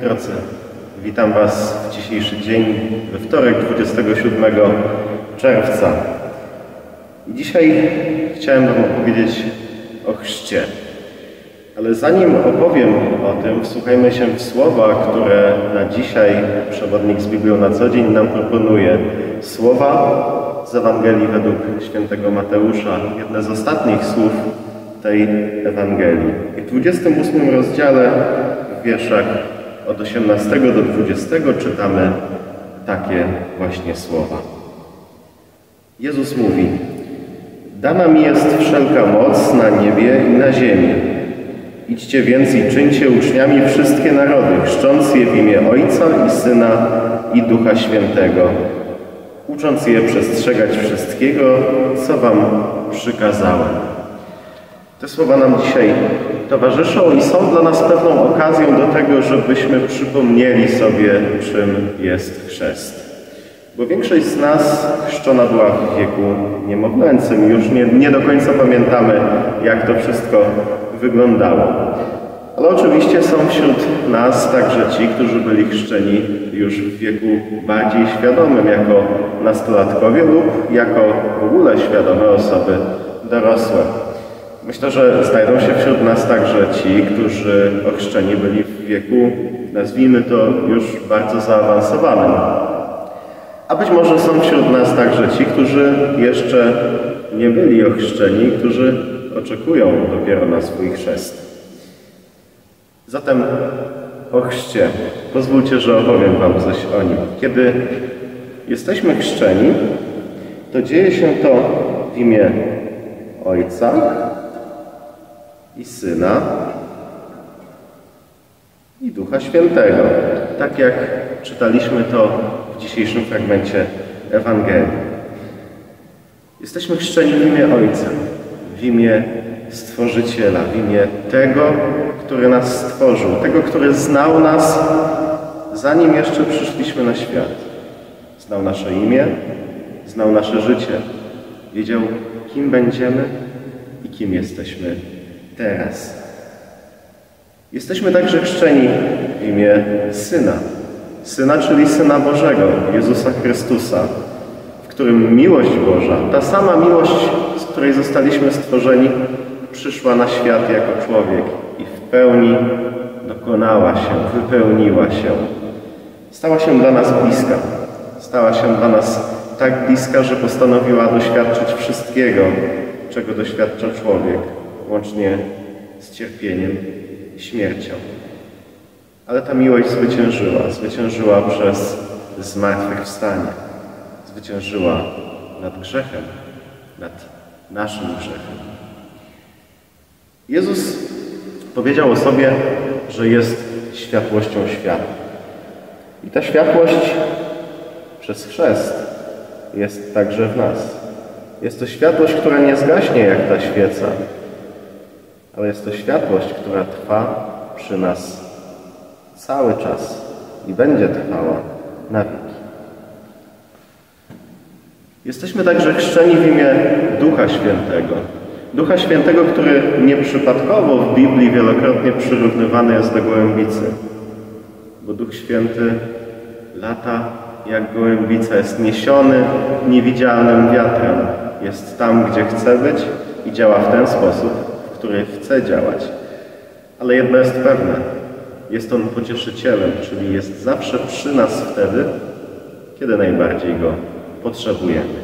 drodzy, witam Was w dzisiejszy dzień, we wtorek 27 czerwca. I dzisiaj chciałem Wam opowiedzieć o chrzcie. Ale zanim opowiem o tym, wsłuchajmy się w słowa, które na dzisiaj przewodnik z Biblią na co dzień nam proponuje. Słowa z Ewangelii według świętego Mateusza, jedne z ostatnich słów tej Ewangelii. I w 28 rozdziale, w wierszach od 18 do 20 czytamy takie właśnie słowa. Jezus mówi: dana mi jest wszelka moc na niebie i na ziemi. Idźcie więc i czyńcie uczniami wszystkie narody, chrzcząc je w imię Ojca i Syna i Ducha Świętego, ucząc je przestrzegać wszystkiego, co Wam przykazałem. Te słowa nam dzisiaj towarzyszą i są dla nas pewną okazją do tego, żebyśmy przypomnieli sobie, czym jest chrzest. Bo większość z nas chrzczona była w wieku niemowlęcym. Już nie do końca pamiętamy, jak to wszystko wyglądało. Ale oczywiście są wśród nas także ci, którzy byli chrzczeni już w wieku bardziej świadomym, jako nastolatkowie lub jako w ogóle świadome osoby dorosłe. Myślę, że znajdą się wśród nas także ci, którzy ochrzczeni byli w wieku, nazwijmy to, już bardzo zaawansowanym. A być może są wśród nas także ci, którzy jeszcze nie byli ochrzczeni, którzy oczekują dopiero na swój chrzest. Zatem o chrzcie. Pozwólcie, że opowiem Wam coś o nim. Kiedy jesteśmy chrzczeni, to dzieje się to w imię Ojca i Syna i Ducha Świętego. Tak jak czytaliśmy to w dzisiejszym fragmencie Ewangelii. Jesteśmy chrzczeni w imię Ojca, w imię Stworzyciela, w imię tego, który nas stworzył, tego, który znał nas, zanim jeszcze przyszliśmy na świat. Znał nasze imię, znał nasze życie, wiedział, kim będziemy i kim jesteśmy teraz. Jesteśmy także chrzczeni w imię Syna. Syna, czyli Syna Bożego, Jezusa Chrystusa, w którym miłość Boża, ta sama miłość, z której zostaliśmy stworzeni, przyszła na świat jako człowiek i w pełni dokonała się, wypełniła się. Stała się dla nas bliska. Stała się dla nas tak bliska, że postanowiła doświadczyć wszystkiego, czego doświadcza człowiek, łącznie z cierpieniem i śmiercią. Ale ta miłość zwyciężyła przez zmartwychwstanie. Zwyciężyła nad grzechem, nad naszym grzechem. Jezus powiedział o sobie, że jest światłością świata. I ta światłość przez chrzest jest także w nas. Jest to światłość, która nie zgaśnie jak ta świeca, ale jest to światłość, która trwa przy nas cały czas i będzie trwała na wieki. Jesteśmy także chrzczeni w imię Ducha Świętego. Ducha Świętego, który nieprzypadkowo w Biblii wielokrotnie przyrównywany jest do gołębicy. Bo Duch Święty lata jak gołębica, jest niesiony niewidzialnym wiatrem. Jest tam, gdzie chce być i działa w ten sposób, w który chce działać. Ale jedno jest pewne. Jest On pocieszycielem, czyli jest zawsze przy nas wtedy, kiedy najbardziej Go potrzebujemy.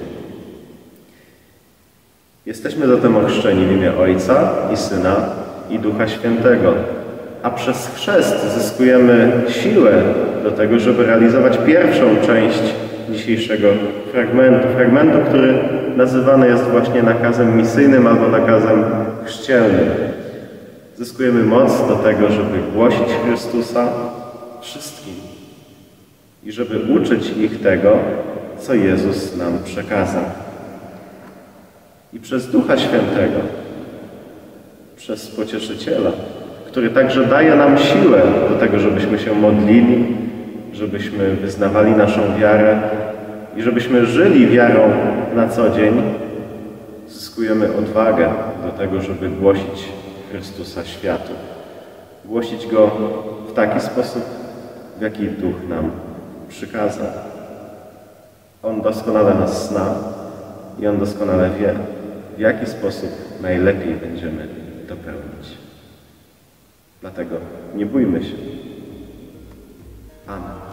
Jesteśmy zatem ochrzczeni w imię Ojca i Syna i Ducha Świętego, a przez chrzest zyskujemy siłę do tego, żeby realizować pierwszą część dzisiejszego fragmentu, który nazywany jest właśnie nakazem misyjnym albo nakazem chrzcielnym. Zyskujemy moc do tego, żeby głosić Chrystusa wszystkim i żeby uczyć ich tego, co Jezus nam przekazał. I przez Ducha Świętego, przez Pocieszyciela, który także daje nam siłę do tego, żebyśmy się modlili, żebyśmy wyznawali naszą wiarę i żebyśmy żyli wiarą na co dzień, zyskujemy odwagę do tego, żeby głosić Chrystusa światu. Głosić Go w taki sposób, w jaki Duch nam przykazał. On doskonale nas zna i On doskonale wie, w jaki sposób najlepiej będziemy to pełnić. Dlatego nie bójmy się. Amen.